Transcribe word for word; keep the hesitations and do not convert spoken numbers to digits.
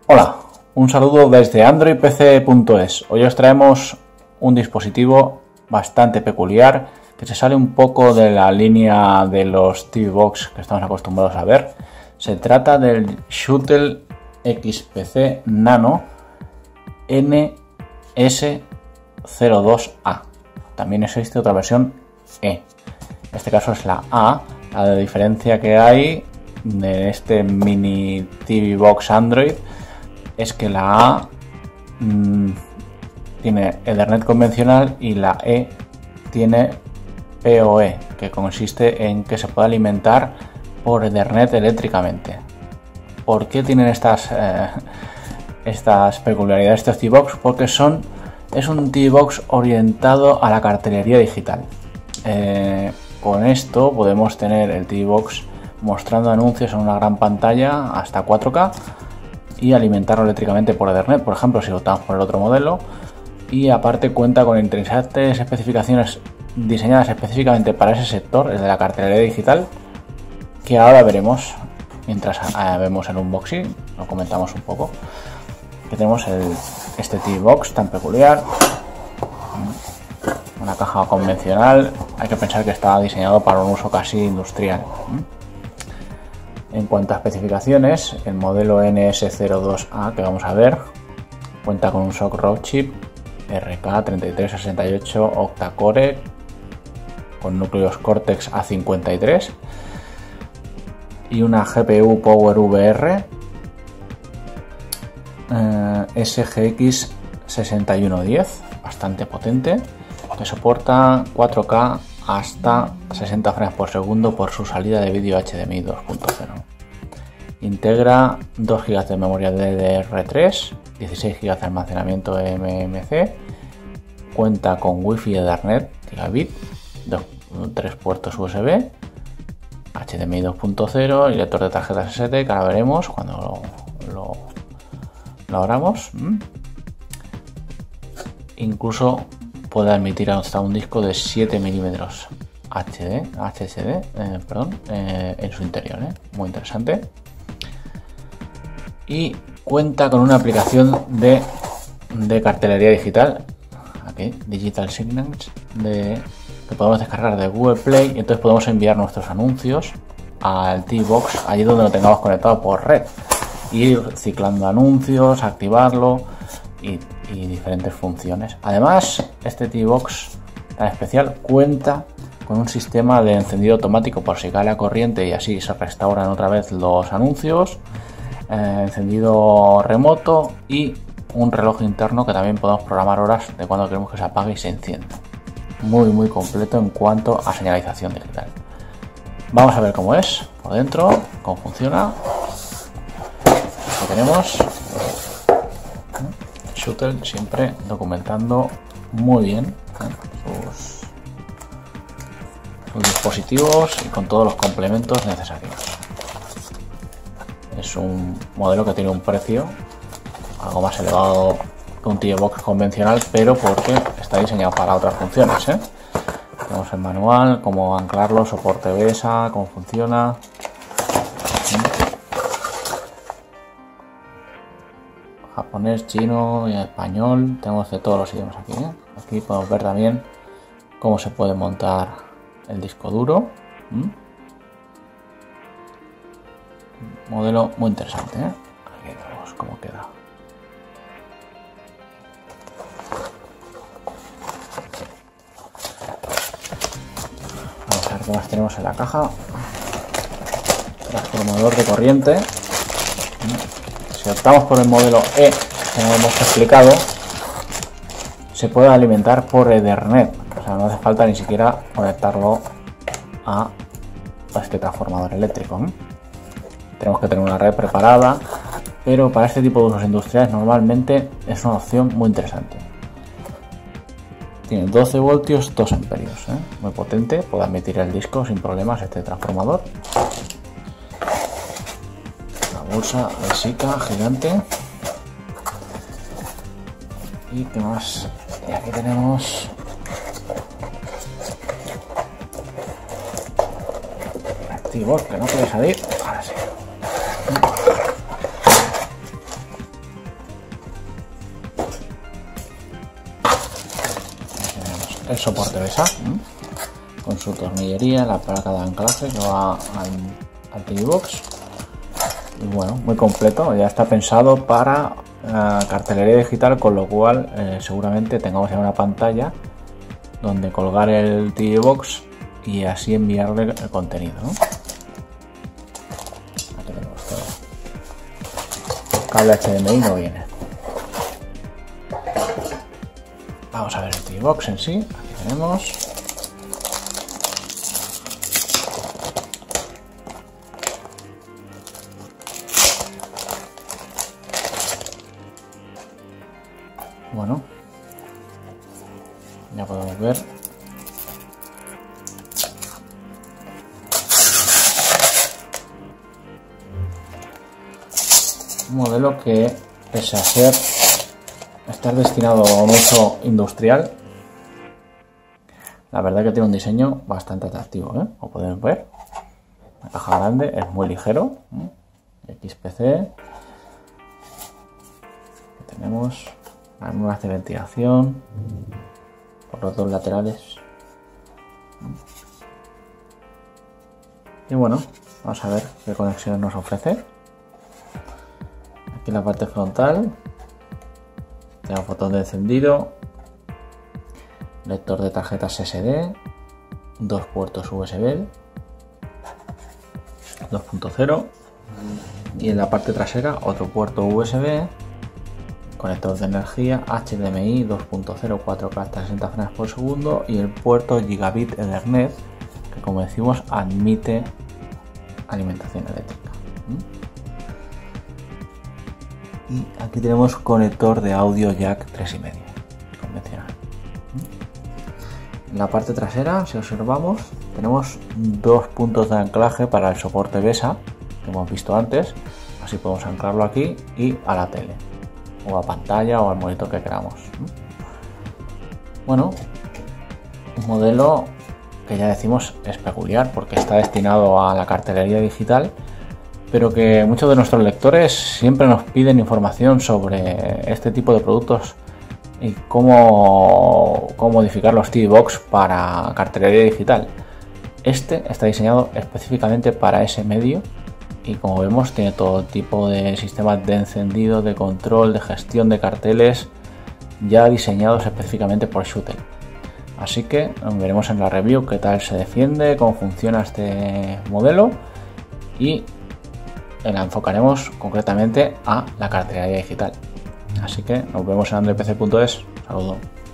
Hola, un saludo desde android p c punto es. Hoy os traemos un dispositivo bastante peculiar que se sale un poco de la línea de los T V Box que estamos acostumbrados a ver. Se trata del Shuttle X P C Nano N S cero dos A. También existe otra versión E. En este caso es la A. La diferencia que hay de este mini T V Box Android es que la A mmm, tiene Ethernet convencional y la E tiene P O E, que consiste en que se puede alimentar por Ethernet eléctricamente. ¿Por qué tienen estas, eh, estas peculiaridades estos T V Box? Porque son, es un T V Box orientado a la cartelería digital. Eh, con esto podemos tener el T V Box mostrando anuncios en una gran pantalla hasta cuatro K y alimentarlo eléctricamente por Ethernet, por ejemplo, si optamos por el otro modelo. Y aparte cuenta con interesantes especificaciones diseñadas específicamente para ese sector, el de la cartelería digital, que ahora veremos mientras eh, vemos el unboxing, lo comentamos un poco. Que tenemos el, este T V Box tan peculiar, una caja convencional. Hay que pensar que está diseñado para un uso casi industrial. En cuanto a especificaciones, el modelo N S cero dos A que vamos a ver cuenta con un SoC ROG chip R K treinta y tres sesenta y ocho octa-core con núcleos Cortex A cincuenta y tres y una G P U PowerVR eh, S G X sesenta y uno diez, bastante potente, que soporta cuatro K hasta sesenta frames por segundo por su salida de vídeo H D M I dos punto cero. Integra dos gigas de memoria D D R tres, dieciséis gigas de almacenamiento M M C, cuenta con Wi-Fi Ethernet gigabit, dos, tres puertos U S B, H D M I dos punto cero y lector de tarjetas S D, que ahora veremos cuando lo, lo, lo abramos. ¿Mm? Incluso puede admitir hasta un disco de siete milímetros H D, H S D eh, perdón, eh, en su interior, ¿eh? Muy interesante. Y cuenta con una aplicación de, de cartelería digital, aquí, Digital Signals, de, que podemos descargar de Google Play, y entonces podemos enviar nuestros anuncios al T V Box allí donde lo tengamos conectado por red, ir ciclando anuncios, activarlo y, y diferentes funciones. Además, este T V Box tan especial cuenta con un sistema de encendido automático por si cae la corriente y así se restauran otra vez los anuncios, eh, encendido remoto y un reloj interno que también podemos programar horas de cuando queremos que se apague y se encienda. Muy muy completo en cuanto a señalización digital. Vamos a ver cómo es por dentro, cómo funciona. Aquí tenemos Shuttle, siempre documentando muy bien sus, sus dispositivos y con todos los complementos necesarios. Es un modelo que tiene un precio algo más elevado que un T V Box convencional, pero porque está diseñado para otras funciones, ¿eh? Tenemos el manual, cómo anclarlo, soporte B E S A, cómo funciona. Japonés, chino y español, tenemos de todos los idiomas aquí, ¿eh? Aquí podemos ver también cómo se puede montar el disco duro. ¿Mm? Modelo muy interesante, ¿eh? Aquí vemos cómo queda. Vamos a ver qué más tenemos en la caja. Transformador de corriente. Si optamos por el modelo E, como hemos explicado, se puede alimentar por Ethernet, o sea, no hace falta ni siquiera conectarlo a este transformador eléctrico, ¿eh? Tenemos que tener una red preparada, pero para este tipo de usos industriales normalmente es una opción muy interesante. Tiene doce voltios, dos amperios, ¿eh? Muy potente, puede admitir el disco sin problemas este transformador. Bolsa de Sika gigante. Y qué más, y aquí tenemos activos que no quiere salir. Ahora sí. el soporte BESA, ¿eh? Con su tornillería, la placa de anclaje que va al, al T V Box. Y bueno, muy completo, ya está pensado para uh, cartelería digital, con lo cual eh, seguramente tengamos ya una pantalla donde colgar el T V Box y así enviarle el contenido, ¿no? Aquí tenemos todo. Cable H D M I no viene. Vamos a ver el T V Box en sí. Aquí tenemos. Bueno, ya podemos ver. Un modelo que, pese a ser estar destinado a un uso industrial, la verdad que tiene un diseño bastante atractivo, ¿eh? Como podéis ver, la caja grande, es muy ligero, ¿eh? X P C, tenemos algunas de ventilación por los dos laterales. Y bueno, vamos a ver qué conexión nos ofrece. Aquí en la parte frontal tenemos botón de encendido, lector de tarjetas S D, dos puertos U S B dos punto cero y en la parte trasera otro puerto U S B, conector de energía, H D M I dos punto cero, cuatro K hasta sesenta frames por segundo y el puerto Gigabit Ethernet, que como decimos admite alimentación eléctrica. Y aquí tenemos conector de audio jack tres y medio convencional. En la parte trasera, si observamos, tenemos dos puntos de anclaje para el soporte BESA que hemos visto antes, así podemos anclarlo aquí y a la tele o a pantalla o al monitor que queramos. Bueno, un modelo que ya decimos es peculiar porque está destinado a la cartelería digital, pero que muchos de nuestros lectores siempre nos piden información sobre este tipo de productos y cómo, cómo modificar los T V Box para cartelería digital. Este está diseñado específicamente para ese medio y, como vemos, tiene todo tipo de sistemas de encendido, de control, de gestión de carteles ya diseñados específicamente por Shuttle. Así que veremos en la review qué tal se defiende, cómo funciona este modelo y la enfocaremos concretamente a la cartelería digital. Así que nos vemos en android p c punto es. Saludos.